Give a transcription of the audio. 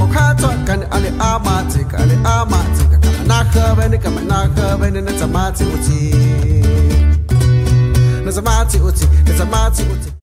kato kan ale amati kamana khabene na zamati uti